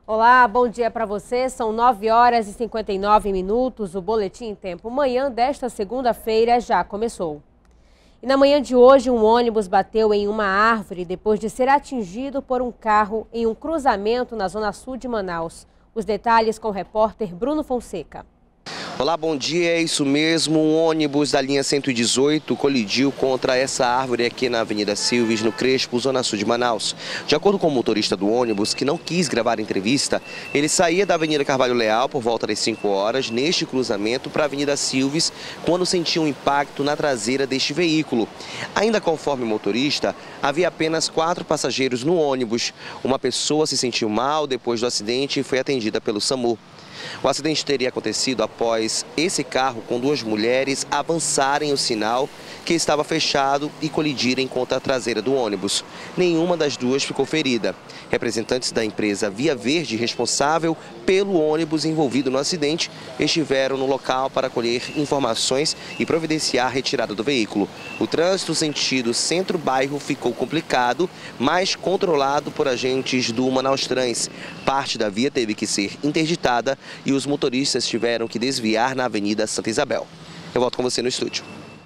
Olá, bom dia para você. São 9 horas e 59 minutos. O Boletim em Tempo Manhã desta segunda-feira já começou. E na manhã de hoje, um ônibus bateu em uma árvore depois de ser atingido por um carro em um cruzamento na zona sul de Manaus. Os detalhes com o repórter Bruno Fonseca. Olá, bom dia, é isso mesmo, um ônibus da linha 118 colidiu contra essa árvore aqui na Avenida Silves, no Crespo, zona sul de Manaus. De acordo com o motorista do ônibus, que não quis gravar a entrevista, ele saía da Avenida Carvalho Leal por volta das 5 horas, neste cruzamento para a Avenida Silves, quando sentiu um impacto na traseira deste veículo. Ainda conforme o motorista, havia apenas 4 passageiros no ônibus. Uma pessoa se sentiu mal depois do acidente e foi atendida pelo SAMU. O acidente teria acontecido após esse carro com 2 mulheres avançarem o sinal que estava fechado e colidirem contra a traseira do ônibus. Nenhuma das duas ficou ferida. Representantes da empresa Via Verde, responsável pelo ônibus envolvido no acidente, estiveram no local para colher informações e providenciar a retirada do veículo. O trânsito sentido centro-bairro ficou complicado, mas controlado por agentes do Manaus Trans. Parte da via teve que ser interditada e os motoristas tiveram que desviar na Avenida Santa Isabel. Eu volto com você no estúdio.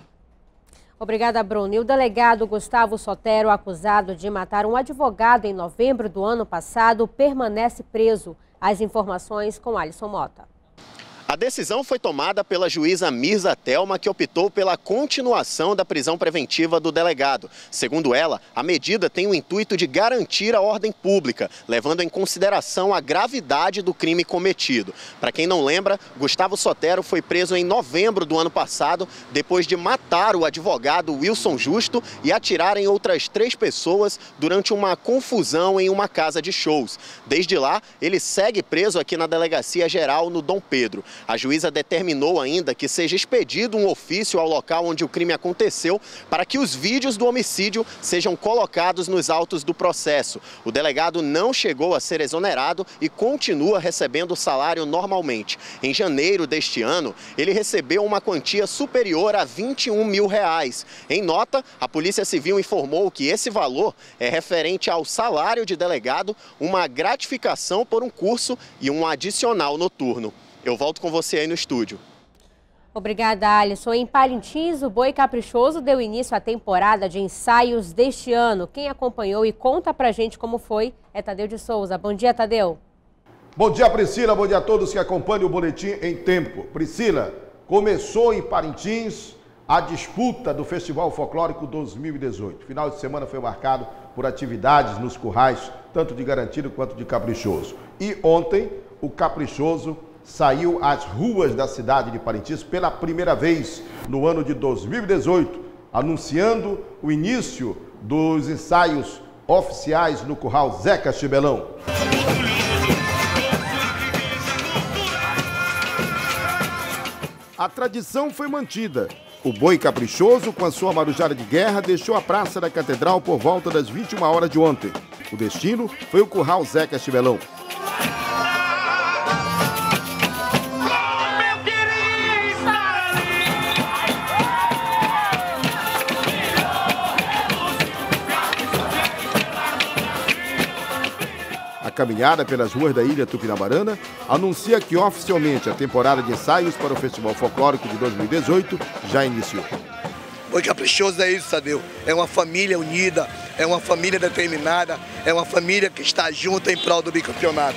Obrigada, Bruno. E o delegado Gustavo Sotero, acusado de matar um advogado em novembro do ano passado, permanece preso. As informações com Alisson Mota. A decisão foi tomada pela juíza Mirza Thelma, que optou pela continuação da prisão preventiva do delegado. Segundo ela, a medida tem o intuito de garantir a ordem pública, levando em consideração a gravidade do crime cometido. Para quem não lembra, Gustavo Sotero foi preso em novembro do ano passado, depois de matar o advogado Wilson Justo e atirar em outras 3 pessoas durante uma confusão em uma casa de shows. Desde lá, ele segue preso aqui na Delegacia Geral no Dom Pedro. A juíza determinou ainda que seja expedido um ofício ao local onde o crime aconteceu para que os vídeos do homicídio sejam colocados nos autos do processo. O delegado não chegou a ser exonerado e continua recebendo o salário normalmente. Em janeiro deste ano, ele recebeu uma quantia superior a R$21 mil. Em nota, a Polícia Civil informou que esse valor é referente ao salário de delegado, uma gratificação por um curso e um adicional noturno. Eu volto com você aí no estúdio. Obrigada, Alisson. Em Parintins, o Boi Caprichoso deu início à temporada de ensaios deste ano. Quem acompanhou e conta pra gente como foi é Tadeu de Souza. Bom dia, Tadeu. Bom dia, Priscila. Bom dia a todos que acompanham o Boletim em Tempo. Priscila, começou em Parintins a disputa do Festival Folclórico 2018. Final de semana foi marcado por atividades nos currais, tanto de Garantido quanto de Caprichoso. E ontem, o Caprichoso saiu às ruas da cidade de Parintins pela primeira vez no ano de 2018, anunciando o início dos ensaios oficiais no Curral Zeca Chibelão. A tradição foi mantida. O Boi Caprichoso, com a sua marujada de guerra, deixou a Praça da Catedral por volta das 21 horas de ontem. O destino foi o Curral Zeca Chibelão. A caminhada pelas ruas da Ilha Tupinabarana anuncia que oficialmente a temporada de ensaios para o Festival Folclórico de 2018 já iniciou. Boi Caprichoso é isso, Tadeu. É uma família unida, é uma família determinada, é uma família que está junta em prol do bicampeonato.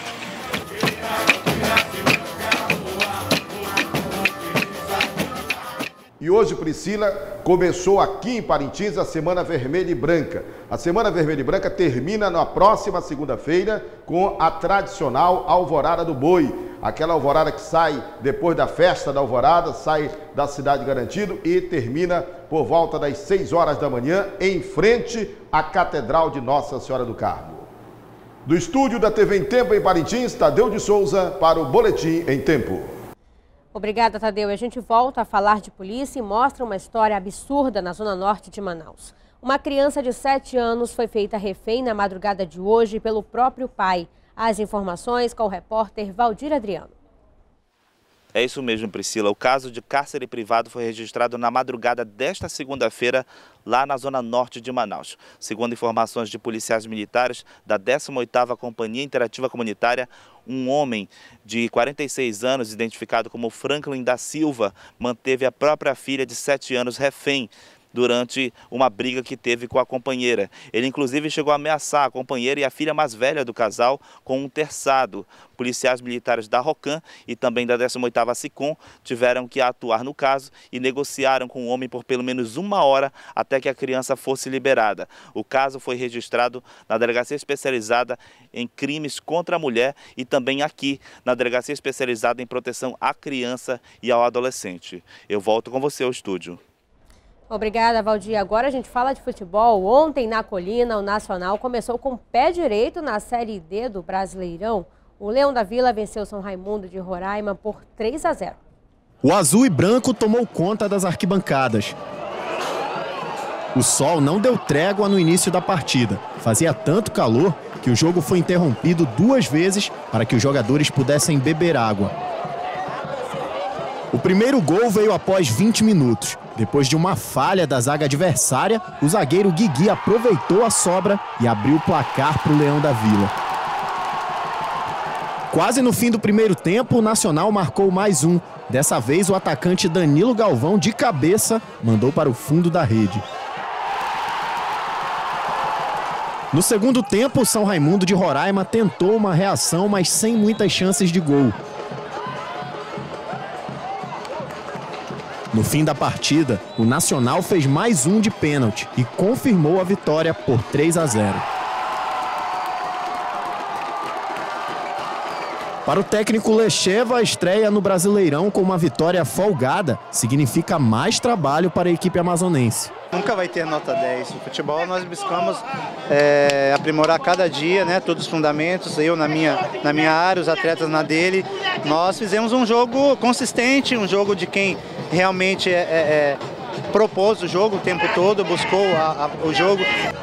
E hoje, Priscila, começou aqui em Parintins a Semana Vermelha e Branca. A Semana Vermelha e Branca termina na próxima segunda-feira com a tradicional Alvorada do Boi. Aquela alvorada que sai depois da festa da alvorada, sai da cidade de Garantido e termina por volta das 6 horas da manhã em frente à Catedral de Nossa Senhora do Carmo. Do estúdio da TV em Tempo em Parintins, Tadeu de Souza para o Boletim em Tempo. Obrigada, Tadeu. A gente volta a falar de polícia e mostra uma história absurda na zona norte de Manaus. Uma criança de 7 anos foi feita refém na madrugada de hoje pelo próprio pai. As informações com o repórter Valdir Adriano. É isso mesmo, Priscila. O caso de cárcere privado foi registrado na madrugada desta segunda-feira, lá na zona norte de Manaus. Segundo informações de policiais militares da 18ª Companhia Interativa Comunitária, um homem de 46 anos, identificado como Franklin da Silva, manteve a própria filha de 7 anos refém durante uma briga que teve com a companheira. Ele inclusive chegou a ameaçar a companheira e a filha mais velha do casal com um terçado. Policiais militares da ROCAM e também da 18ª SICOM tiveram que atuar no caso e negociaram com o homem por pelo menos 1 hora até que a criança fosse liberada. O caso foi registrado na Delegacia Especializada em Crimes contra a Mulher e também aqui na Delegacia Especializada em Proteção à Criança e ao Adolescente. Eu volto com você ao estúdio. Obrigada, Valdir. Agora a gente fala de futebol. Ontem, na Colina, o Nacional começou com o pé direito na Série D do Brasileirão. O Leão da Vila venceu São Raimundo de Roraima por 3-0. O azul e branco tomou conta das arquibancadas. O sol não deu trégua no início da partida. Fazia tanto calor que o jogo foi interrompido 2 vezes para que os jogadores pudessem beber água. O primeiro gol veio após 20 minutos. Depois de uma falha da zaga adversária, o zagueiro Guigui aproveitou a sobra e abriu o placar para o Leão da Vila. Quase no fim do primeiro tempo, o Nacional marcou mais um. Dessa vez, o atacante Danilo Galvão, de cabeça, mandou para o fundo da rede. No segundo tempo, o São Raimundo de Roraima tentou uma reação, mas sem muitas chances de gol. No fim da partida, o Nacional fez mais um de pênalti e confirmou a vitória por 3-0. Para o técnico Lecheva, a estreia no Brasileirão com uma vitória folgada significa mais trabalho para a equipe amazonense. Nunca vai ter nota 10. No futebol nós buscamos aprimorar cada dia, né, todos os fundamentos, eu na minha área, os atletas na dele. Nós fizemos um jogo consistente, um jogo de quem realmente propôs o jogo o tempo todo, buscou o jogo.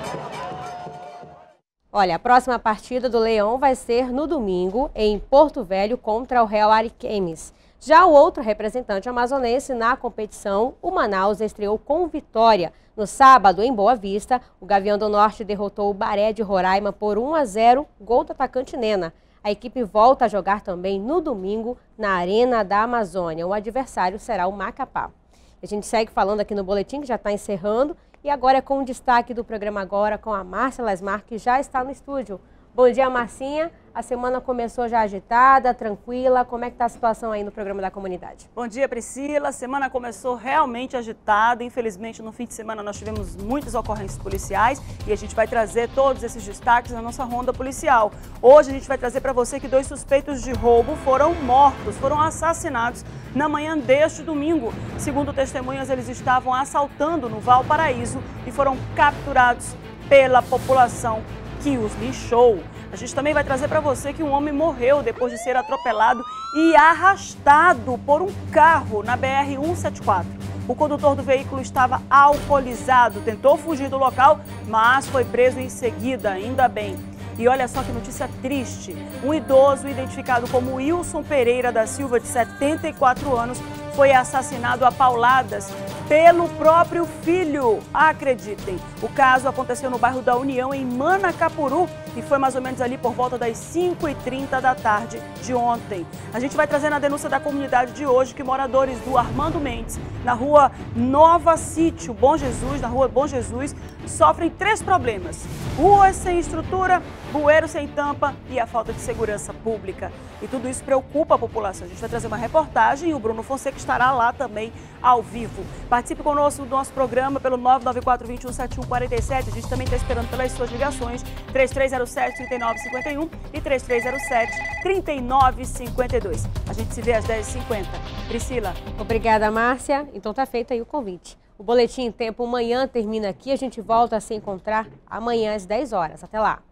Olha, a próxima partida do Leão vai ser no domingo em Porto Velho contra o Real Ariquemes. Já o outro representante amazonense na competição, o Manaus, estreou com vitória. No sábado, em Boa Vista, o Gavião do Norte derrotou o Baré de Roraima por 1-0, gol do atacante Nena. A equipe volta a jogar também no domingo na Arena da Amazônia. O adversário será o Macapá. A gente segue falando aqui no boletim, que já está encerrando. E agora é com o destaque do programa agora com a Márcia Lasmar, que já está no estúdio. Bom dia, Marcinha. A semana começou já agitada, tranquila. Como é que está a situação aí no programa da comunidade? Bom dia, Priscila. A semana começou realmente agitada. Infelizmente, no fim de semana nós tivemos muitas ocorrências policiais e a gente vai trazer todos esses destaques na nossa ronda policial. Hoje a gente vai trazer para você que 2 suspeitos de roubo foram mortos, foram assassinados na manhã deste domingo. Segundo testemunhas, eles estavam assaltando no Valparaíso e foram capturados pela população que os linchou. A gente também vai trazer para você que um homem morreu depois de ser atropelado e arrastado por um carro na BR-174. O condutor do veículo estava alcoolizado, tentou fugir do local, mas foi preso em seguida, ainda bem. E olha só que notícia triste. Um idoso identificado como Wilson Pereira da Silva, de 74 anos, foi assassinado a pauladas pelo próprio filho. Acreditem, o caso aconteceu no bairro da União, em Manacapuru, e foi mais ou menos ali por volta das 5h30 da tarde de ontem. A gente vai trazer na denúncia da comunidade de hoje que moradores do Armando Mendes, na rua Nova Sítio, Bom Jesus, na rua Bom Jesus, sofrem 3 problemas: ruas sem estrutura, bueiro sem tampa e a falta de segurança pública. E tudo isso preocupa a população. A gente vai trazer uma reportagem e o Bruno Fonseca estará lá também ao vivo. Participe conosco do nosso programa pelo 994-217147. A gente também está esperando pelas suas ligações, 3307-3951 e 3307-3952. A gente se vê às 10h50. Priscila. Obrigada, Márcia. Então tá feito aí o convite. O Boletim em Tempo amanhã termina aqui. A gente volta a se encontrar amanhã às 10 horas. Até lá.